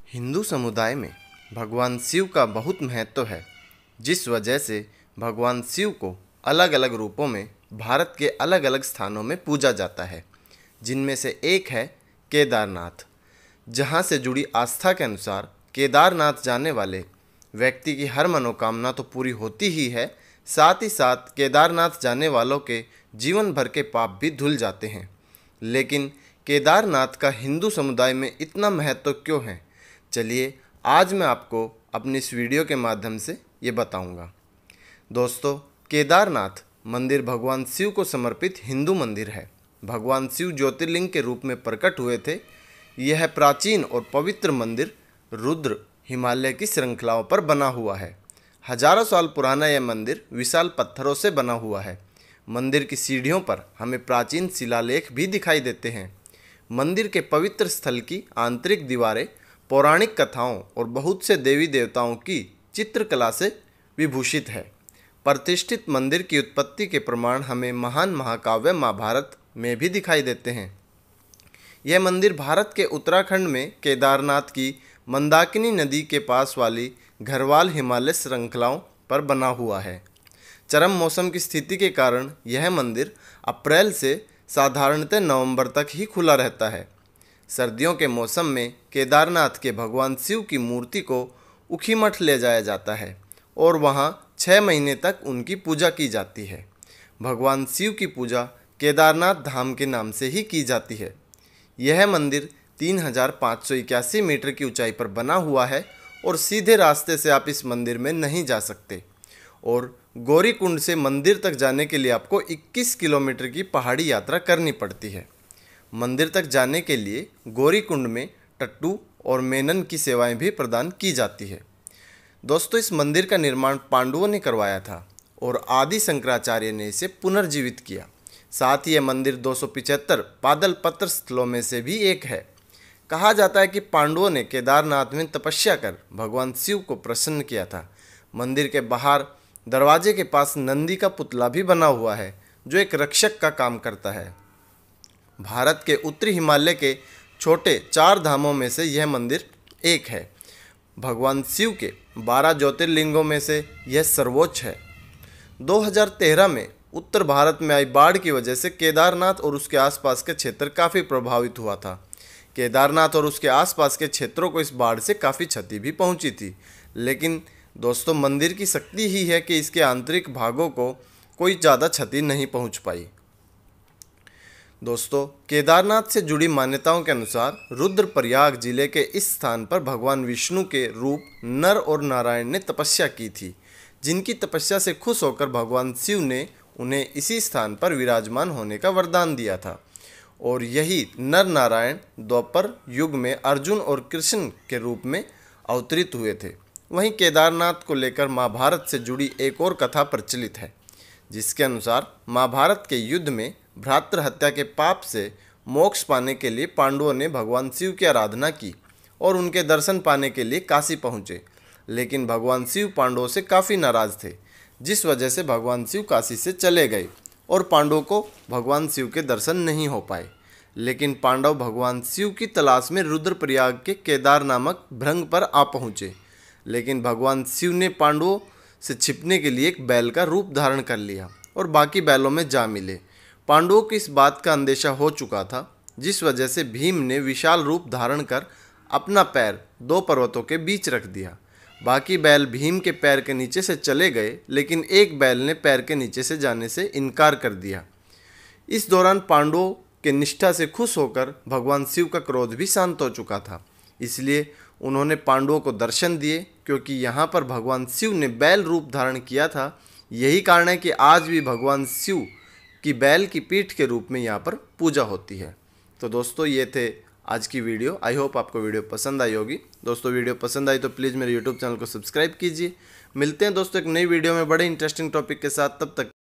हिंदू समुदाय में भगवान शिव का बहुत महत्व है, जिस वजह से भगवान शिव को अलग अलग रूपों में भारत के अलग अलग स्थानों में पूजा जाता है, जिनमें से एक है केदारनाथ। जहां से जुड़ी आस्था के अनुसार केदारनाथ जाने वाले व्यक्ति की हर मनोकामना तो पूरी होती ही है, साथ ही साथ केदारनाथ जाने वालों के जीवन भर के पाप भी धुल जाते हैं। लेकिन केदारनाथ का हिंदू समुदाय में इतना महत्व क्यों है, चलिए आज मैं आपको अपनी इस वीडियो के माध्यम से ये बताऊंगा। दोस्तों, केदारनाथ मंदिर भगवान शिव को समर्पित हिंदू मंदिर है। भगवान शिव ज्योतिर्लिंग के रूप में प्रकट हुए थे। यह प्राचीन और पवित्र मंदिर रुद्र हिमालय की श्रृंखलाओं पर बना हुआ है। हजारों साल पुराना यह मंदिर विशाल पत्थरों से बना हुआ है। मंदिर की सीढ़ियों पर हमें प्राचीन शिलालेख भी दिखाई देते हैं। मंदिर के पवित्र स्थल की आंतरिक दीवारें पौराणिक कथाओं और बहुत से देवी देवताओं की चित्रकला से विभूषित है। प्रतिष्ठित मंदिर की उत्पत्ति के प्रमाण हमें महान महाकाव्य महाभारत में भी दिखाई देते हैं। यह मंदिर भारत के उत्तराखंड में केदारनाथ की मंदाकिनी नदी के पास वाली घरवाल हिमालय श्रृंखलाओं पर बना हुआ है। चरम मौसम की स्थिति के कारण यह मंदिर अप्रैल से साधारणतः नवंबर तक ही खुला रहता है। सर्दियों के मौसम में केदारनाथ के भगवान शिव की मूर्ति को ऊखीमठ ले जाया जाता है और वहां 6 महीने तक उनकी पूजा की जाती है। भगवान शिव की पूजा केदारनाथ धाम के नाम से ही की जाती है। यह मंदिर 3581 मीटर की ऊंचाई पर बना हुआ है और सीधे रास्ते से आप इस मंदिर में नहीं जा सकते, और गौरीकुंड से मंदिर तक जाने के लिए आपको 21 किलोमीटर की पहाड़ी यात्रा करनी पड़ती है। मंदिर तक जाने के लिए गौरीकुंड में टट्टू और मेनन की सेवाएं भी प्रदान की जाती है। दोस्तों, इस मंदिर का निर्माण पांडवों ने करवाया था और आदि शंकराचार्य ने इसे पुनर्जीवित किया। साथ ही यह मंदिर 275 पादल पत्र स्थलों में से भी एक है। कहा जाता है कि पांडवों ने केदारनाथ में तपस्या कर भगवान शिव को प्रसन्न किया था। मंदिर के बाहर दरवाजे के पास नंदी का पुतला भी बना हुआ है, जो एक रक्षक का काम करता है। भारत के उत्तरी हिमालय के छोटे 4 धामों में से यह मंदिर एक है। भगवान शिव के 12 ज्योतिर्लिंगों में से यह सर्वोच्च है। 2013 में उत्तर भारत में आई बाढ़ की वजह से केदारनाथ और उसके आसपास के क्षेत्र काफ़ी प्रभावित हुआ था। केदारनाथ और उसके आसपास के क्षेत्रों को इस बाढ़ से काफ़ी क्षति भी पहुंची थी। लेकिन दोस्तों, मंदिर की शक्ति ही है कि इसके आंतरिक भागों को कोई ज़्यादा क्षति नहीं पहुंच पाई। दोस्तों, केदारनाथ से जुड़ी मान्यताओं के अनुसार रुद्रप्रयाग जिले के इस स्थान पर भगवान विष्णु के रूप नर और नारायण ने तपस्या की थी, जिनकी तपस्या से खुश होकर भगवान शिव ने उन्हें इसी स्थान पर विराजमान होने का वरदान दिया था। और यही नर नारायण द्वापर युग में अर्जुन और कृष्ण के रूप में अवतरित हुए थे। वहीं केदारनाथ को लेकर महाभारत से जुड़ी एक और कथा प्रचलित है, जिसके अनुसार महाभारत के युद्ध में भ्रातृ हत्या के पाप से मोक्ष पाने के लिए पांडवों ने भगवान शिव की आराधना की और उनके दर्शन पाने के लिए काशी पहुँचे। लेकिन भगवान शिव पांडवों से काफ़ी नाराज़ थे, जिस वजह से भगवान शिव काशी से चले गए और पांडवों को भगवान शिव के दर्शन नहीं हो पाए। लेकिन पांडव भगवान शिव की तलाश में रुद्रप्रयाग के केदार नामक भृंग पर आ पहुँचे। लेकिन भगवान शिव ने पांडवों से छिपने के लिए एक बैल का रूप धारण कर लिया और बाकी बैलों में जा मिले। पांडवों को इस बात का अंदेशा हो चुका था, जिस वजह से भीम ने विशाल रूप धारण कर अपना पैर 2 पर्वतों के बीच रख दिया। बाकी बैल भीम के पैर के नीचे से चले गए, लेकिन एक बैल ने पैर के नीचे से जाने से इनकार कर दिया। इस दौरान पांडवों के निष्ठा से खुश होकर भगवान शिव का क्रोध भी शांत हो चुका था, इसलिए उन्होंने पांडवों को दर्शन दिए। क्योंकि यहाँ पर भगवान शिव ने बैल रूप धारण किया था, यही कारण है कि आज भी भगवान शिव की बैल की पीठ के रूप में यहाँ पर पूजा होती है। तो दोस्तों, ये थे आज की वीडियो। आई होप आपको वीडियो पसंद आई होगी। दोस्तों, वीडियो पसंद आई तो प्लीज़ मेरे यूट्यूब चैनल को सब्सक्राइब कीजिए। मिलते हैं दोस्तों एक नई वीडियो में बड़े इंटरेस्टिंग टॉपिक के साथ। तब तक